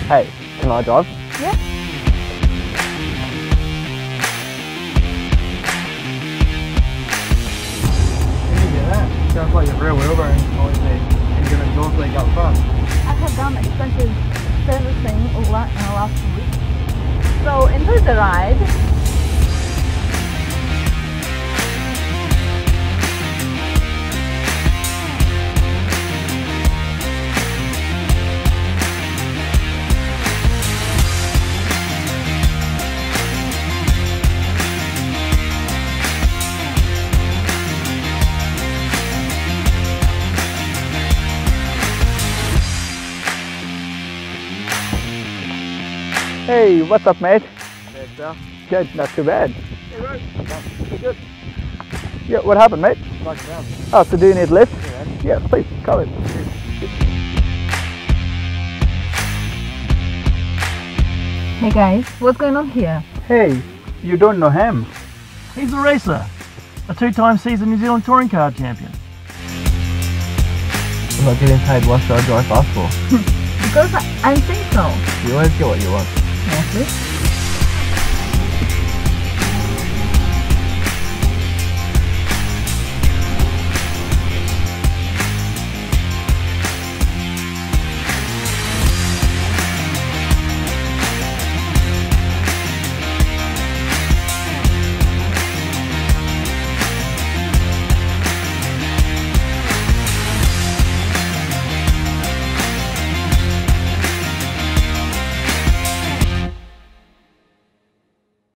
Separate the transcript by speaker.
Speaker 1: Hey, can I drive?
Speaker 2: Yeah.
Speaker 3: Can you get that? Sounds like a real wheelbarrow policy. And you're going to exhaust leak up front.
Speaker 2: I have done expensive servicing all that in the last week. So enjoy the ride.
Speaker 1: Hey, what's up, mate?
Speaker 3: Bad stuff.
Speaker 1: Good, not too bad.
Speaker 3: Hey, bro. Pretty good.
Speaker 1: Yeah, what happened, mate?
Speaker 3: Like down.
Speaker 1: Oh, so do you need a lift?
Speaker 3: Yeah, man.
Speaker 1: Yeah, please, go in.
Speaker 2: Hey guys, what's going on here?
Speaker 1: Hey, you don't know him?
Speaker 4: He's a racer, a two-time season New Zealand touring car champion.
Speaker 3: I'm not getting paid. What should I drive fast for?
Speaker 2: Because I'm saying so.
Speaker 3: You always get what you want.
Speaker 2: Yes,